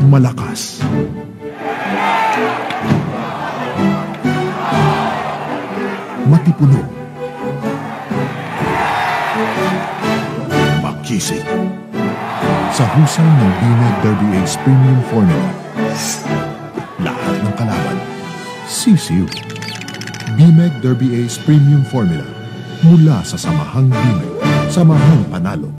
malakas. Matipuno. Makisig. Sa husay ng BMEG Derby Ace Premium Formula, lahat ng kalaban, sisiw. BMEG Derby Ace Premium Formula, mula sa Samahang BMEG, Samahang Panalo.